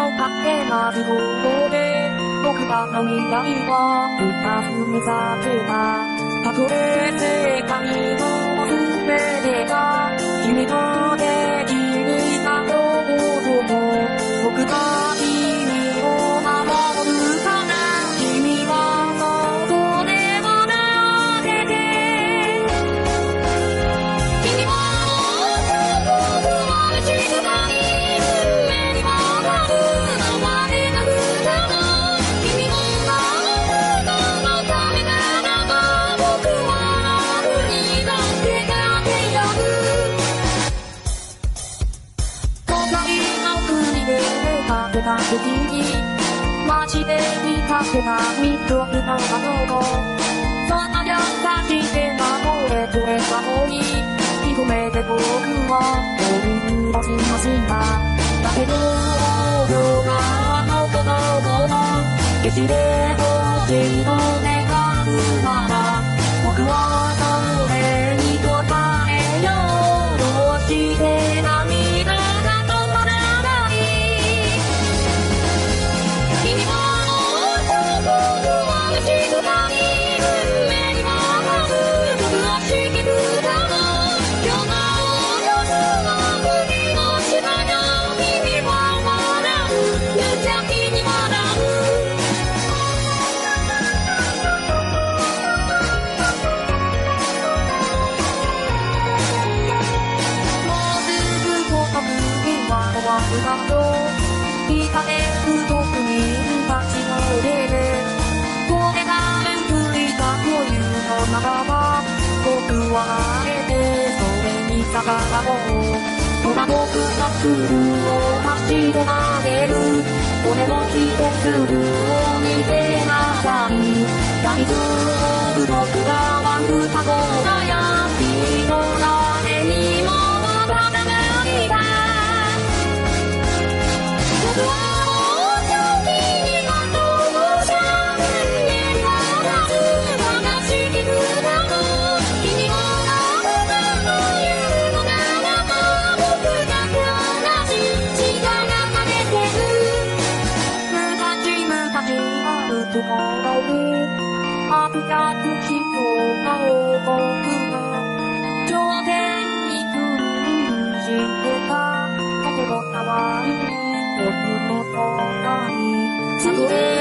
の勝手な都合で僕らの未来は二つにさせた。たとえ世界の全てが君とできるかと思うと僕が君を守るから君はそこでもなってて君は僕は静かに上に曲がるのまでなくても君ののためならば僕は楽になってやってやる隣の国で出かけた時に街で見かけた緑の花をその優しげな声と笑顔に一目で僕は驚きましただけど両側の子供の決して欲しいと願うなら僕はそれに応えようどうして涙が止まらない君は僕は静かに上に曲がる僕は知ってるだろう今日の夜は君の下よ君は笑う無邪気に笑う終わるだろういかね不徳に立ちの上でこれが面振りだというのならば僕はあえてそれに逆らおうほら僕がスルーを走り曲げるこれも一つルーを見てなさい大丈夫僕らは双子がやきの誰にもわからないだ僕はもう君にはどうした夢がなく話してるだろう君が僕の言うのならば僕だけ同じ血が流れてる昔あるところにあった月夜が僕が頂点に君してたところたわい僕の隣